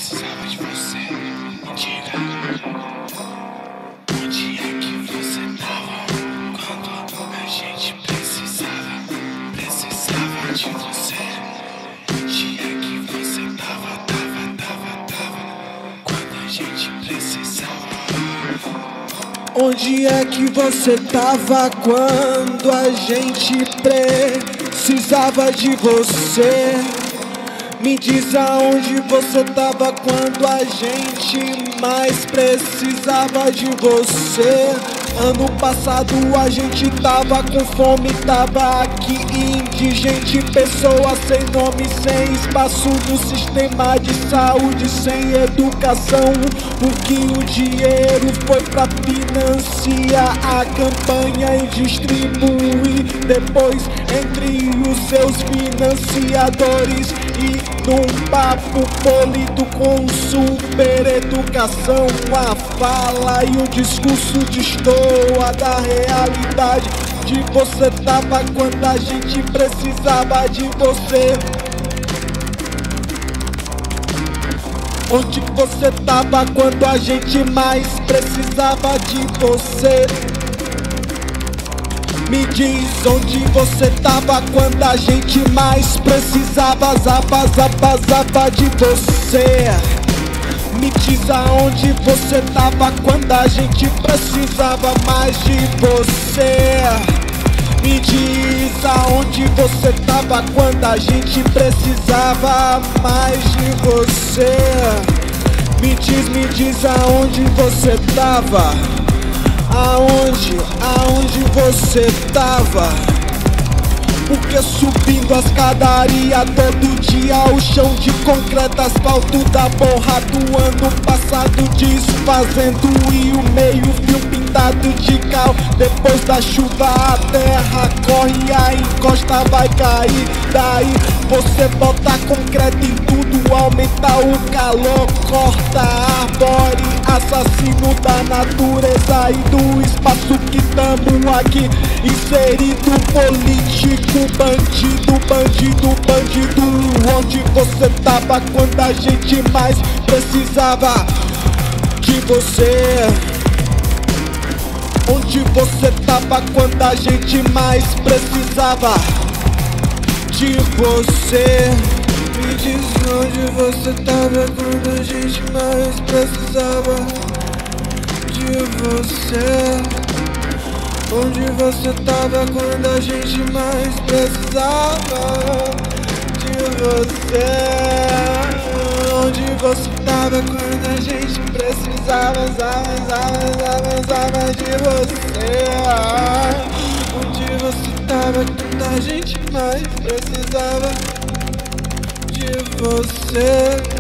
precisava de você. Me diga, onde é que você tava quando a gente precisava de você? Onde é que você tava quando a gente precisava? Onde é que você tava quando a gente precisava de você? Me diz aonde você tava quando a gente mais precisava de você. Ano passado a gente tava com fome, tava aqui indigente, pessoa sem nome, sem espaço no sistema de saúde, sem educação. O dinheiro foi pra financiar a campanha e distribuir depois entre os seus financiadores. E num papo polido com super educação, a fala e o discurso destoa da realidade de você tava quando a gente precisava de você. Onde você tava quando a gente mais precisava de você? Me diz onde você tava quando a gente mais precisava de você. Me diz aonde você tava quando a gente precisava mais de você. Me diz aonde você tava quando a gente precisava mais de você. Me diz aonde você tava. Aonde você tava? Porque subindo a escadaria todo dia, o chão de concreto, asfalto da borra do ano passado desfazendo e o meio-fio pintado de cal. Depois da chuva a terra corre, a encosta vai cair. Daí você bota concreto em tudo, aumenta o calor, corta a árvore, assassino da natureza e do espaço que tamo aqui inserido. Político, bandido. Onde você tava quando a gente mais precisava de você? Onde você tava quando a gente mais precisava de você? Me diz onde você tava quando a gente mais precisava de você. Onde você tava quando a gente mais precisava de você? Onde você tava quando a gente precisava de você? Onde você tava quando a gente mais precisava de você?